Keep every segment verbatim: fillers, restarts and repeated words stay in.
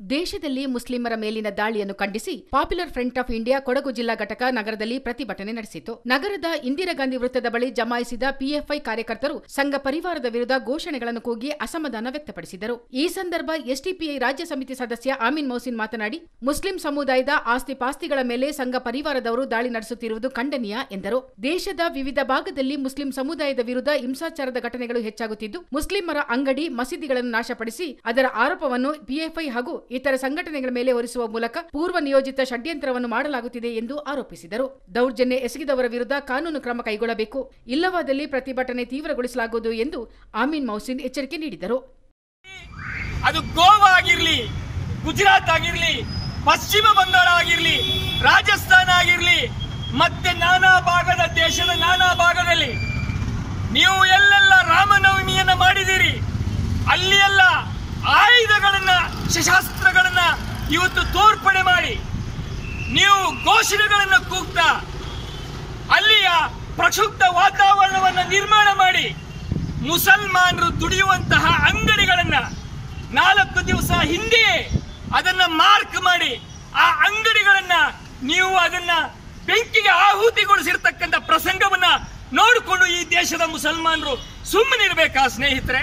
ದೇಶದಲ್ಲಿ ಮುಸ್ಲಿಮರ ಮೇಲಿನ ದಾಳಿಯನ್ನು ಖಂಡಿಸಿ popular front of India Kodagu ಜಿಲ್ಲಾ ಘಟಕ ನಗರದಲ್ಲಿ ಪ್ರತಿಭಟನೆ ನಡೆಸಿತು. ನಗರದ ಇಂದಿರಾ ಗಾಂಧಿ ವೃತ್ತದ ಬಳಿ ಜಮಾಯಿಸಿದ ಪಿಎಫ್ಐ ಕಾರ್ಯಕರ್ತರು ಸಂಘ ಪರಿವಾರದ ವಿರುದ್ಧ ಘೋಷಣೆಗಳನ್ನು ಕೂಗಿ ಅಸಮಾಧಾನ ವ್ಯಕ್ತಪಡಿಸಿದರು. ಈ ಸಂದರ್ಭ ಎಸ್ಡಿಪಿಐ ರಾಜ್ಯ ಸಮಿತಿ ಸದಸ್ಯ ಆಮೀನ್ ಮೊಹಸಿನ್ ಮಾತನಾಡಿ, ಮುಸ್ಲಿಂ ಸಮುದಾಯದ ಆಸ್ತಿ ಪಾಸ್ತಿಗಳ ಮೇಲೆ ಸಂಘ ಪರಿವಾರದವರು ದಾಳಿ ನಡೆಸುತ್ತಿರುವುದು ಖಂಡನೀಯ ಎಂದರು. ದೇಶದ ವಿವಿಧ ಭಾಗದಲ್ಲಿ ಮುಸ್ಲಿಂ ಸಮುದಾಯದ ವಿರುದ್ಧ ಹಿಂಸಾಚಾರದ ಘಟನೆಗಳು ಹೆಚ್ಚಾಗುತ್ತಿದ್ದು, ಮುಸ್ಲಿಮರ ಅಂಗಡಿ ಮಸೀದಿಗಳನ್ನು ನಾಶಪಡಿಸಿ ಅದರ ಆರೋಪವನ್ನು ಪಿಎಫ್ಐ ಹಾಗೂ ಇತರ ಸಂಘಟನೆಗಳ ಮೇಲೆ ಹೊರಿಸುವ ಮೂಲಕ ಪೂರ್ವ ನಿಯೋಜಿತ ಷಡ್ಯಂತ್ರವನ್ನು ಮಾಡಲಾಗುತ್ತಿದೆ ಎಂದು ಆರೋಪಿಸಿದರು. ದೌರ್ಜನ್ಯ ಎಸಗಿದವರ ವಿರುದ್ಧ ಕಾನೂನು ಕ್ರಮ ಕೈಗೊಳ್ಳಬೇಕು, ಇಲ್ಲವಾದಲ್ಲಿ ಪ್ರತಿಭಟನೆ ತೀವ್ರಗೊಳಿಸಲಾಗುವುದು ಎಂದು ಆಮೀನ್ ಮೊಹಸಿನ್ ಎಚ್ಚರಿಕೆ ನೀಡಿದರು. ಅದು ಗೋವಾ ಆಗಿರಲಿ, ಗುಜರಾತ್ ಆಗಿರಲಿ, ಪಶ್ಚಿಮ ಬಂಗಾಳ ಆಗಿರಲಿ, ರಾಜಸ್ಥಾನ ಆಗಿರಲಿ, ಮತ್ತೆ ನಾನಾ ಭಾಗದ ದೇಶದ ನಾನಾ ಭಾಗದಲ್ಲಿ ನೀವು ಎಲ್ಲೆಲ್ಲ ರಾಮನವಮಿಯನ್ನ ಮಾಡಿದಿರಿ, ಅಲ್ಲಿ ಎಲ್ಲ ಆಯುಧಗಳನ್ನ ಶಸ್ತ್ರಾಸ್ತ್ರಗಳನ್ನ ಇವತ್ತು ತೋರ್ಪಣೆ ಮಾಡಿ ನೀವು ಘೋಷಣೆಗಳನ್ನ ಕೂಗ್ತಾ ಅಲ್ಲಿಯ ಪ್ರಕ್ಷುಬ್ಧ ವಾತಾವರಣವನ್ನು ನಿರ್ಮಾಣ ಮಾಡಿ ಮುಸಲ್ಮಾನರು ದುಡಿಯುವಂತಹ ಅಂಗಡಿಗಳನ್ನ ನಾಲ್ಕು ದಿವಸ ಹಿಂದೆ ಅದನ್ನ ಮಾರ್ಕ್ ಮಾಡಿ ಆ ಅಂಗಡಿಗಳನ್ನ ನೀವು ಅದನ್ನ ಬೆಂಕಿಗೆ ಆಹುತಿಗೊಳಿಸಿರ್ತಕ್ಕಂಥ ಪ್ರಸಂಗವನ್ನ ನೋಡಿಕೊಂಡು ಈ ದೇಶದ ಮುಸಲ್ಮಾನರು ಸುಮ್ಮನಿರ್ಬೇಕಾ ಸ್ನೇಹಿತರೆ?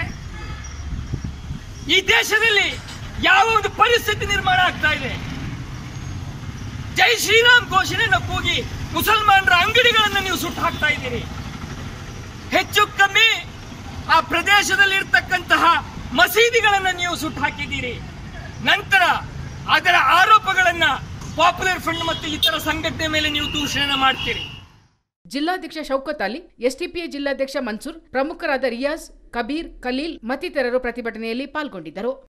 ಈ ದೇಶದಲ್ಲಿ ಯಾವ ಒಂದು ಪರಿಸ್ಥಿತಿ ನಿರ್ಮಾಣ ಆಗ್ತಾ ಇದೆ? ಜೈ ಶ್ರೀರಾಮ್ ಘೋಷಣೆಯನ್ನು ಕೂಗಿ ಮುಸಲ್ಮಾನರ ಅಂಗಡಿಗಳನ್ನು ನೀವು ಸುಟ್ಟು ಹಾಕ್ತಾ ಇದ್ದೀರಿ. ಹೆಚ್ಚು ಕಮ್ಮಿ ಆ ಪ್ರದೇಶದಲ್ಲಿ ಇರ್ತಕ್ಕಂತಹ ಮಸೀದಿಗಳನ್ನು ನೀವು ಸುಟ್ಟು ಹಾಕಿದ್ದೀರಿ. ನಂತರ ಅದರ ಆರೋಪಗಳನ್ನ ಪಾಪ್ಯುಲರ್ ಫ್ರಂಟ್ ಮತ್ತು ಇತರ ಸಂಘಟನೆ ಮೇಲೆ ನೀವು ದೂಷಣೆ ಮಾಡ್ತೀರಿ. ಜಿಲ್ಲಾಧ್ಯಕ್ಷ ಶೌಕತ್ ಅಲಿ, ಎಸ್ಡಿಪಿಐ ಜಿಲ್ಲಾಧ್ಯಕ್ಷ ಮನ್ಸೂರ್, ಪ್ರಮುಖರಾದ ರಿಯಾಜ್, ಕಬೀರ್, ಖಲೀಲ್ ಮತ್ತಿತರರು ಪ್ರತಿಭಟನೆಯಲ್ಲಿ ಪಾಲ್ಗೊಂಡಿದ್ದರು.